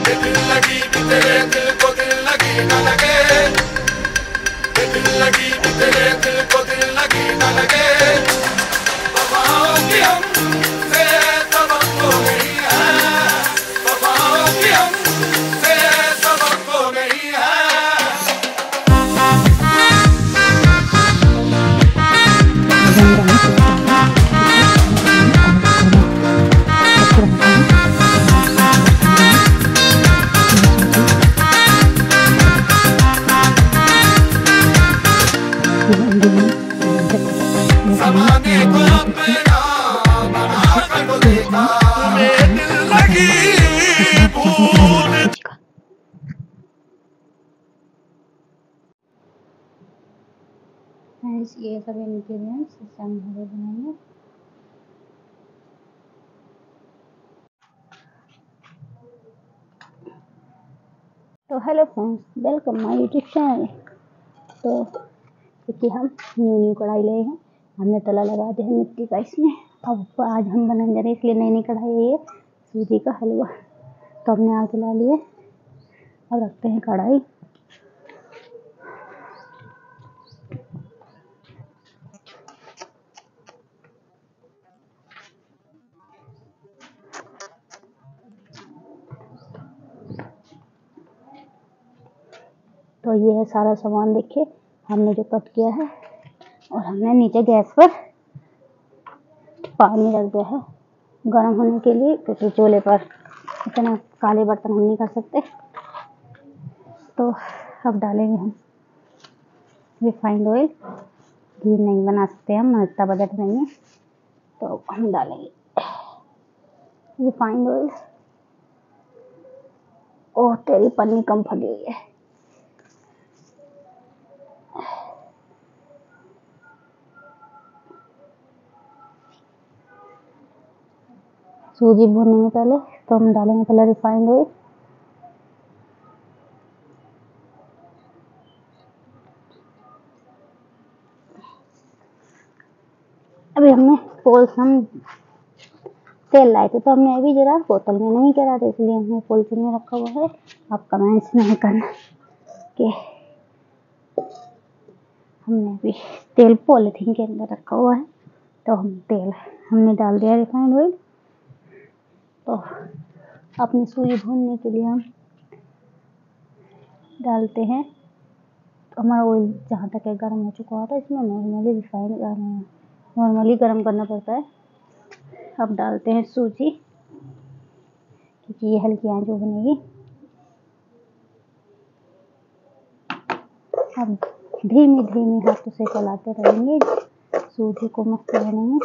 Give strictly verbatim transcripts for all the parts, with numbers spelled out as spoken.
दिल लगी कि तेरे दिल को दिल लगी न लगे, दिल लगी कि तेरे दिल को दिल लगी न लगे। वफाओं की हमसे सबक हो गई है, वफाओं की हमसे सबक हो गई है। ज़माने को अपना बना कर तो देखा, तुम्हें दिल लगी भूल। ये सब इंग्रेडिएंट्स हम घरे बनाएंगे। तो hello friends, welcome my YouTube channel. तो क्योंकि हम न्यू न्यू कढ़ाई ले हैं, हमने तला लगा दिया है मिट्टी का इसमें। अब आज हम बनाने जा रहे हैं, इसलिए नई नई कढ़ाई है ये सूजी का हलवा। तो हमने आग जला लिए, अब रखते हैं कढ़ाई। तो ये है सारा सामान, देखिए हमने जो कट किया है। और हमने नीचे गैस पर पानी रख दिया है गर्म होने के लिए, क्योंकि चूल्हे पर इतना काले बर्तन हम नहीं कर सकते। तो अब डालेंगे हम रिफाइंड ऑयल। घी नहीं बना सकते हम, इतना बजट नहीं है, तो हम डालेंगे रिफाइंड ऑयल। ओह तेरी पन्नी कम फटी हुई है। सूजी भूनेंगे पहले, तो हम डालेंगे पहले रिफाइंड ऑयल। अभी हमने पोल्सन तेल लाए थे, तो हमने अभी जरा बोतल में नहीं करा था, इसलिए हमने पोल्सन में रखा हुआ है। आप कमेंट्स नहीं करना कि हमने अभी तेल पॉलिथीन के अंदर रखा हुआ है। तो हम तेल हमने डाल दिया रिफाइंड ऑयल। तो अपनी सूजी भूनने के लिए हम डालते हैं। तो हमारा ऑयल जहाँ तक है गर्म हो चुका होता है, इसमें नॉर्मली रिफाइंड नॉर्मली गर्म करना पड़ता है। अब डालते हैं सूजी, क्योंकि ये हल्की आंच में बनेगी। अब धीमी धीमी हाथों से चलाते रहेंगे, सूजी को मस्त बनेंगे।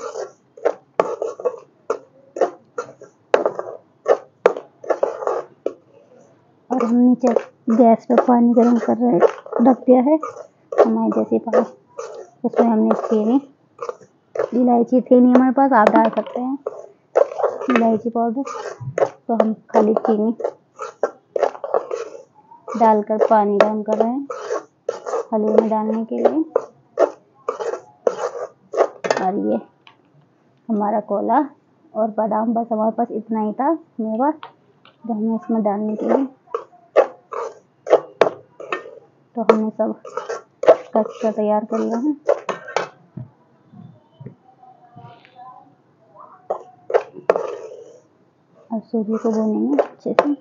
और हम नीचे गैस पे पानी गर्म कर रहे रख दिया है हमारे जैसे पास। उसमें हमने चीनी, इलायची थी नहीं हमारे पास, आप डाल सकते हैं इलायची पाउडर। तो हम खाली चीनी डालकर पानी गर्म कर रहे हैं हलवे में डालने के लिए। और ये हमारा कोला और बादाम, बस हमारे पास इतना ही था मेवा जो हमें इसमें डालने के लिए। तो हमने सब कट कर तैयार कर लिया है। अब सूजी को भूनेंगे अच्छे से।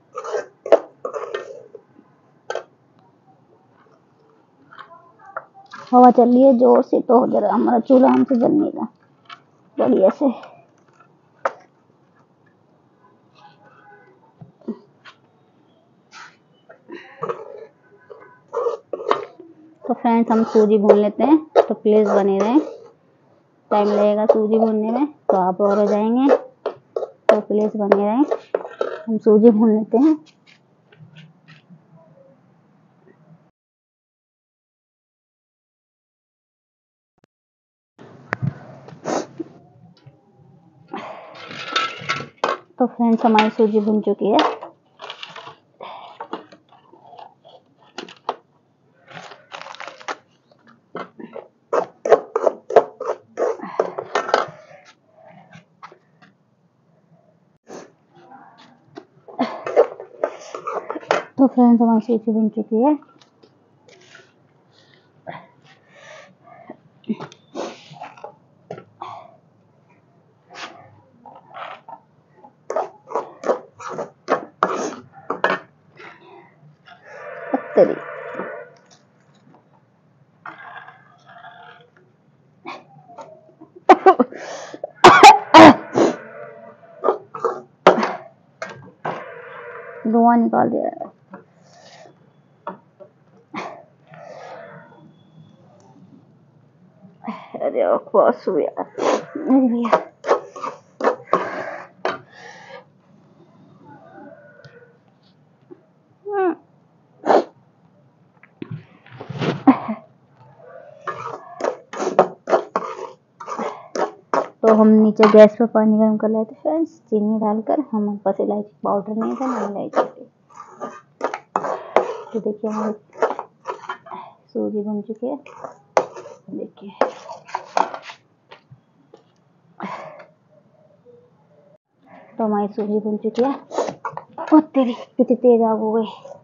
हवा चल रही है जोर से, तो जरा हमारा चूल्हा हमसे जल नहीं रहा बढ़िया से। तो फ्रेंड्स हम सूजी भून लेते हैं, तो प्लीज़ बने रहें, टाइम लगेगा सूजी भूनने में, तो आप और हो जाएंगे। तो प्लीज़ बने रहें, हम सूजी भून लेते हैं। तो फ्रेंड्स हमारी सूजी भून चुकी है। तो फ्रेंड्स हमारी सूजी बन चुकी है। पत्तरी धुआं निकाल दिया है। अरे बस भैया, अरे भैया तो हम नीचे गैस पे पानी गर्म कर लेते फ्रेंड्स, चीनी डालकर। हम बस इलायची पाउडर नहीं था ना इलायची थी। तो देखिए हमारी सूजी बन चुकी है। देखिए तो हमारी सूजी बन चुकी है। ओ तेरी कितनी तेज आग हो गई।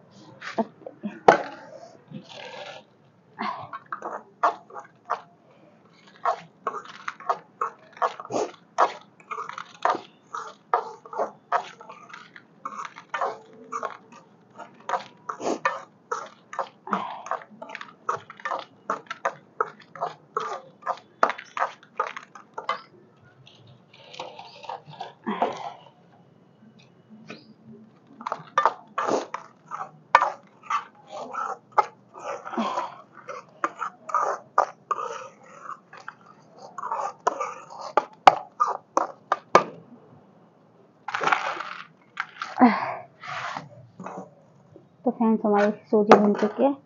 तो फ्रेंड्स हमारी सूजी बन चुकी है।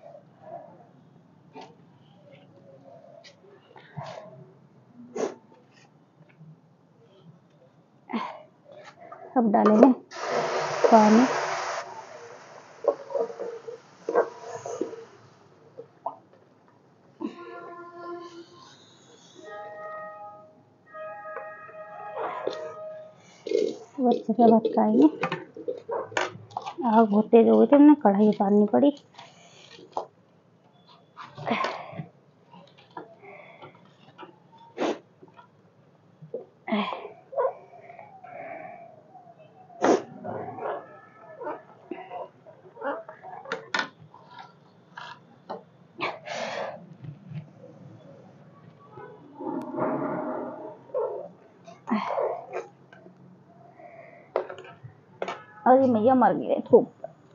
अब डालेंगे पानी। अच्छे से भटकाएंगे। आग बहुत तेज हो गई थी, हमने कढ़ाई उतारनी पड़ी। अरे मैया मर गए धूप।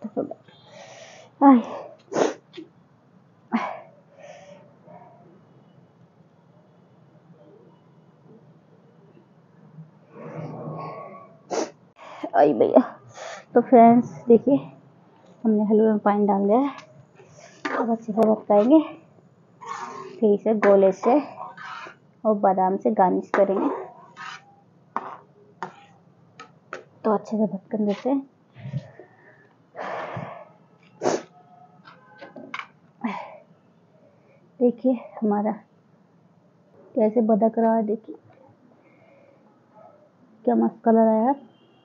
आई भैया। तो फ्रेंड्स देखिए हमने हलवे में पानी डाल दिया है। अब अच्छे से भटकाएंगे। फिर इसे गोले से और बादाम से गार्निश करेंगे। तो अच्छे से भटकन देते हैं। देखिए हमारा कैसे बदक रहा है। देखिए क्या मस्त कलर आया।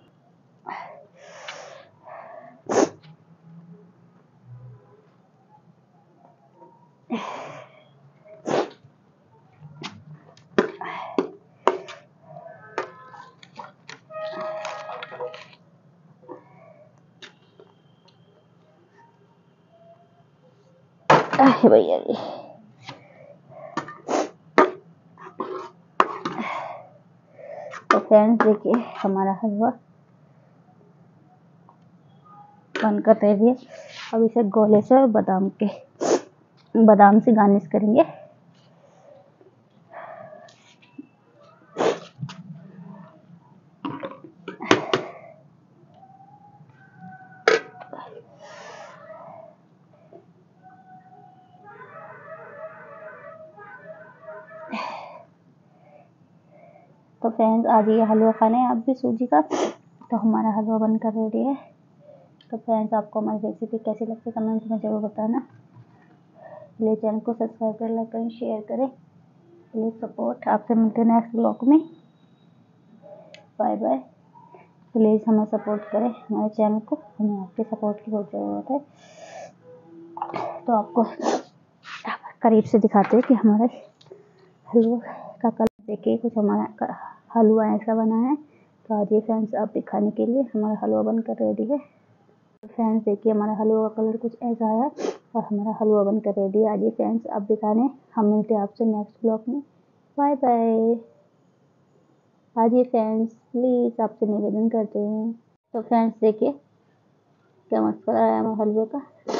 भैया जी तो फ्रेंड्स देखिए हमारा हलवा बनकर तैयार है। अब इसे गोले से बादाम के बादाम से गार्निश करेंगे। तो फ्रेंड्स आज ये हलवा खाना है आप भी सूजी का। तो हमारा हलवा बनकर रेडी है। तो फ्रेंड्स आपको हमारी रेसिपी कैसी लगती है कमेंट्स में ज़रूर बताना। प्लीज़ चैनल को सब्सक्राइब करें, लाइक करें, शेयर करें। Please support. आपसे मिलते हैं नेक्स्ट ब्लॉग में। Bye bye. प्लीज़ हमें सपोर्ट करें, हमारे चैनल को, हमें आपके सपोर्ट की बहुत ज़रूरत है। तो आपको करीब से दिखाते हैं कि हमारे हलवा का कलर देखिए, कुछ हमारा हलवा ऐसा बना है। तो आज ये फ्रेंड्स आप भी खाने के लिए हमारा हलवा बनकर रेडी है। तो फ्रेंड्स देखिए, हमारा हलवा का कलर कुछ ऐसा है और हमारा हलवा बनकर रेडी है। आज ये फ्रेंड्स आप भी खाने। हम मिलते हैं आपसे नेक्स्ट ब्लॉग में। Bye bye. आज ये फ्रेंड्स प्लीज़ आपसे निवेदन करते हैं। तो फ्रेंड्स देखिए क्या मस्त कलर आया हमारे हलवे का।